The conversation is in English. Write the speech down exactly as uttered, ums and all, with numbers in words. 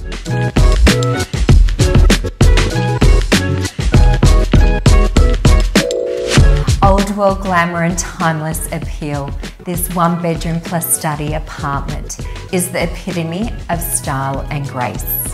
Old world glamour and timeless appeal, this one bedroom plus study apartment is the epitome of style and grace.